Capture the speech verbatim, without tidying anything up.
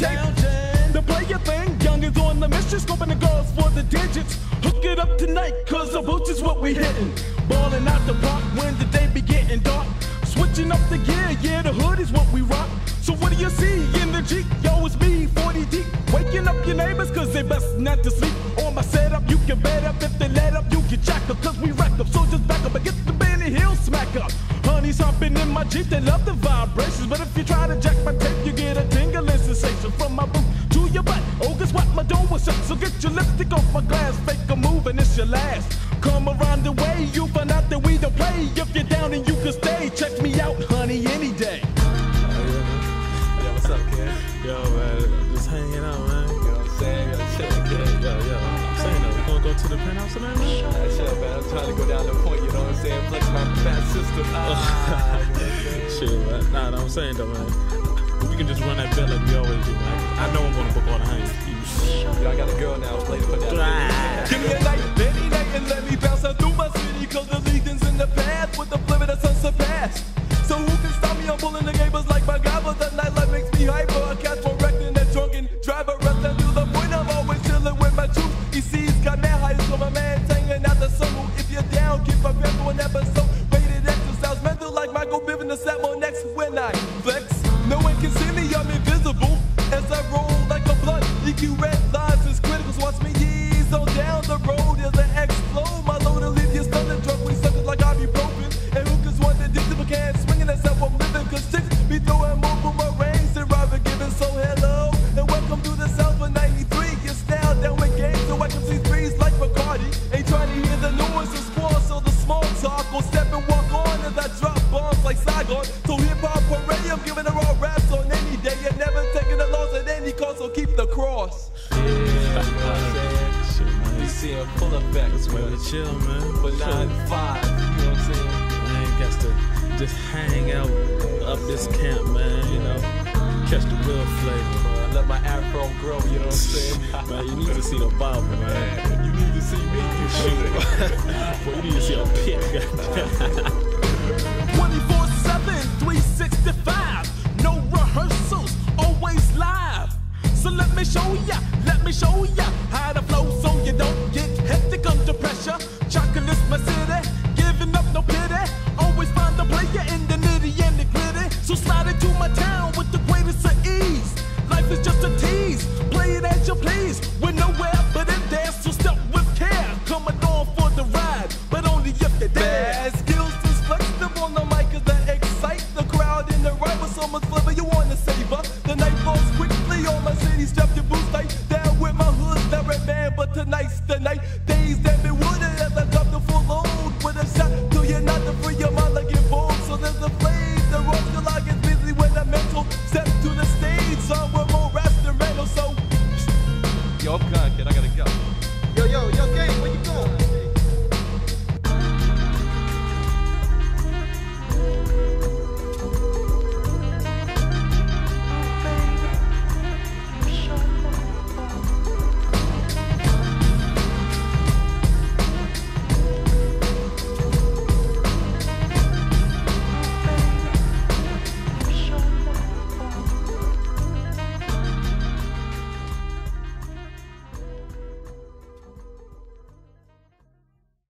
tape. The player thing, young is on the mission, scoping the girls for the digits. Hook it up tonight, cause the boots is what we hitting. Balling out the park when the day be getting dark. Switching up the gear, yeah, the hood is what we rock. So what do you see in the Jeep? Yo, it's me, forty deep. Waking up your neighbors, cause they best not to sleep. On my setup, you can bet up. If they let up, you can jack up, cause we rack up. So just back up and get the Benny Hill smack up. Honey's hopping in my Jeep, they love the vibrations. But if you try to jack my tape, you get a tingling sensation. From my boot to your butt, oh, guess what? My door was shut. So get your lipstick off my glass, fake a move and it's your last. Come around the way, you find out that we don't play. If you're down and you can stay, check me out, honey, any day. Yo, what's up, kid? Yo, man, just hanging out, man. You know what I'm saying? Yo, chillin', kid. Yo, yo, I'm saying that. We gonna go to the penthouse tonight, man? Nah, chill, man. I'm trying to go down the point, you know what I'm saying? Flex my fat sister. Ah, shit, man. Nah, nah, I'm saying though, man. We can just run that bet like we always do, man. I know I'm gonna book all the hangs. Yo, I got a girl now. Play for that. Give me a night, any night, and let me bounce out through my city. Cause the legion's in the path with the flip of the sun surpassed. So who can stop me? I'm pulling the neighbors like my guy, but the nightlife makes me hyper. I catch one wrecking that drunken driver. Rest and to the point, I'm always chilling with my truth. E C's got mad heights from my man hanging out the sun. If you're down, keep my pen for an episode. Rated X, sounds mental like Michael Biven. The set more next when I flex. No one can see me, I'm invisible. As I roll like a blunt, E Q red lines is critical. So watch me ease on down the road as I explode. My load will leave you stunned and drunk. We suck it like ibuprofen. And who can want the addicted but can't swing it that's how I'm living. Cause chicks be throwing more from my range than Robert Gibbon. So hello and welcome to the South of ninety-three. It's now down with games so I can see threes like Bacardi. Ain't trying to hear the noise of sports so the small talk. Go step and walk on as I drop bombs like Saigon. So hip hop parade, I'm giving her all raps on any day. And never taking a loss at any cost, so keep the cross. Yeah, you know what I'm saying? You see a full effect. That's where we chill, man. For nine to five, you know what I'm saying? Man, got to just hang out up this camp, man, you know. Catch the real flavor. I let my afro grow, you know what I'm saying? Man, you need to see the Bible, man. You need to see me. You shoot. Boy, you need to see a pit. twenty-four seven, three sixty-five. No rehearsals, always live. So let me show ya, let me show ya how to flow so you don't get hectic under pressure. Chocolate's my city, giving up no pity. Always find the player in the nitty and the gritty. So slide into my town with the greatest of ease. Life is just a tease, play it as you please. We're nowhere but in there, so step with care. Coming on for the ride, but only if you're there.